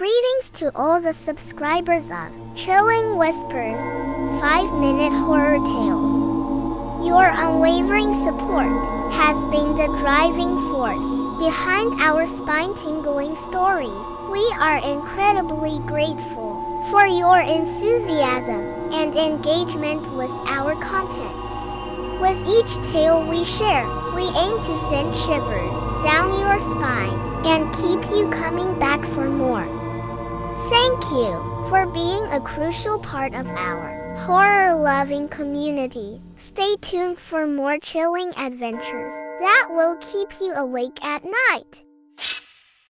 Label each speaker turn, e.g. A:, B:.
A: Greetings to all the subscribers of Chilling Whispers, 5-Minute Horror Tales. Your unwavering support has been the driving force behind our spine-tingling stories. We are incredibly grateful for your enthusiasm and engagement with our content. With each tale we share, we aim to send shivers down your spine and keep you coming back for more. Thank you for being a crucial part of our horror-loving community. Stay tuned for more chilling adventures that will keep you awake at night.